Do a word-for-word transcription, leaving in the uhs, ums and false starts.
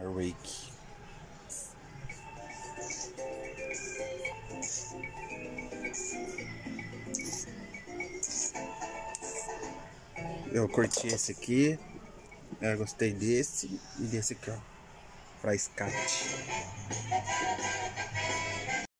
Air Walk. Eu curti esse aqui, eu gostei desse e desse aqui, ó, pra skate.